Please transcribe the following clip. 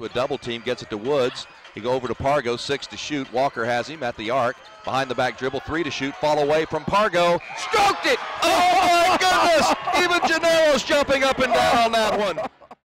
a double team, gets it to Woods. He go over to Pargo, 6 to shoot. Walker has him at the arc. Behind the back dribble, 3 to shoot. Fall away from Pargo. Stroked it! Oh my goodness! Even Jannero's jumping up and down on that one.